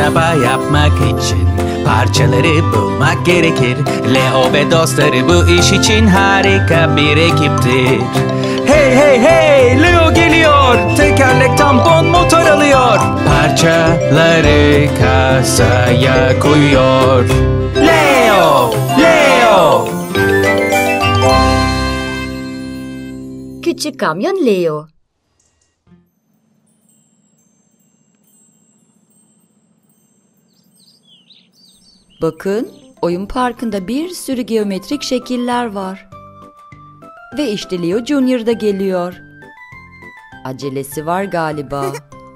araba yapmak için parçaları bulmak gerekir. Leo ve dostları bu iş için harika bir ekiptir. Hey hey hey, Leo geliyor. Tekerlek, tampon, motor alıyor. Parçaları kasaya koyuyor. Leo, Leo. Küçük kamyon Leo. Bakın, oyun parkında bir sürü geometrik şekiller var. Ve işte Leo Junior da geliyor. Acelesi var galiba.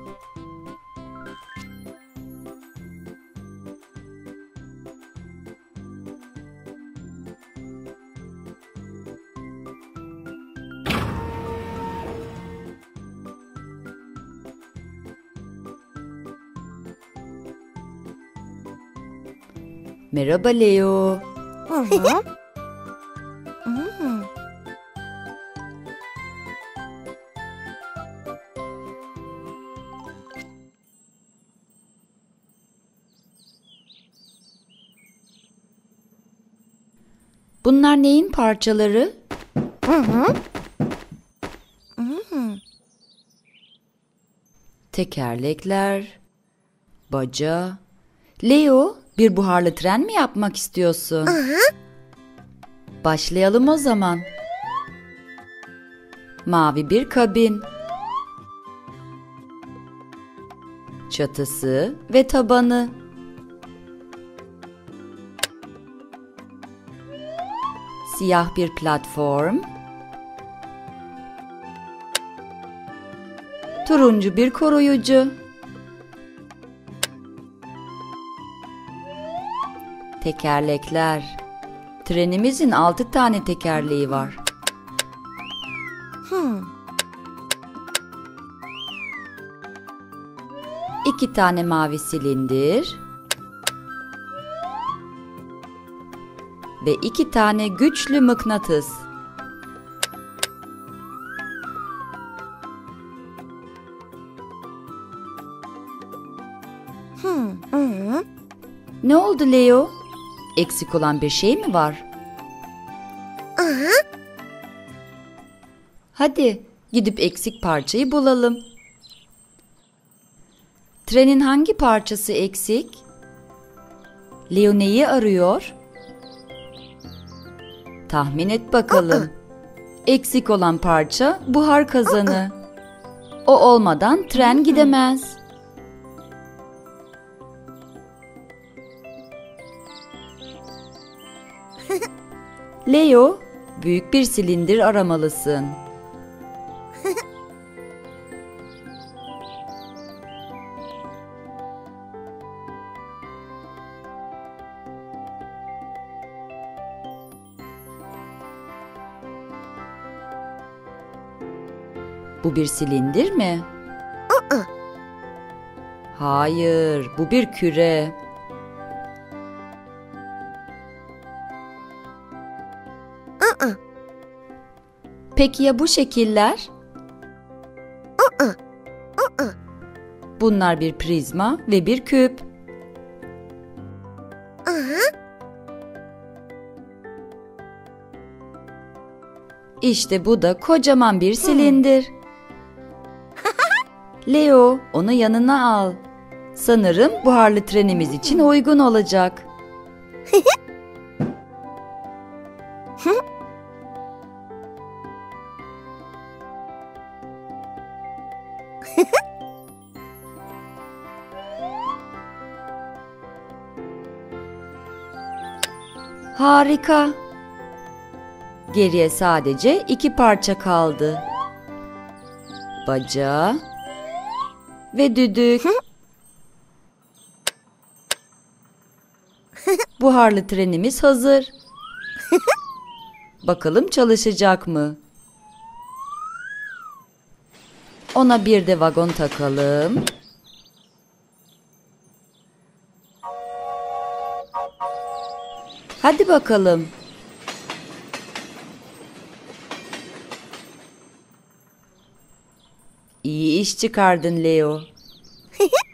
Merhaba Leo. Bunlar neyin parçaları? Tekerlekler, baca. Leo, bir buharlı tren mi yapmak istiyorsun? Başlayalım o zaman. Mavi bir kabin. Çatısı ve tabanı. Siyah bir platform. Turuncu bir koruyucu. Tekerlekler. Trenimizin 6 tane tekerleği var. İki tane mavi silindir. Ve 2 tane güçlü mıknatıs. Ne oldu Leo? Eksik olan bir şey mi var? Hadi gidip eksik parçayı bulalım. Trenin hangi parçası eksik? Leo neyi arıyor? Tahmin et bakalım. Eksik olan parça buhar kazanı. O olmadan tren gidemez. Leo, büyük bir silindir aramalısın. Bu bir silindir mi? Hayır, bu bir küre. Peki ya bu şekiller? Bunlar bir prizma ve bir küp. İşte bu da kocaman bir silindir. Leo, onu yanına al. Sanırım buharlı trenimiz için uygun olacak. Harika. Geriye sadece 2 parça kaldı. Baca ve düdük. Buharlı trenimiz hazır. Bakalım çalışacak mı? Ona bir de vagon takalım. Hadi bakalım. İyi iş çıkardın Leo.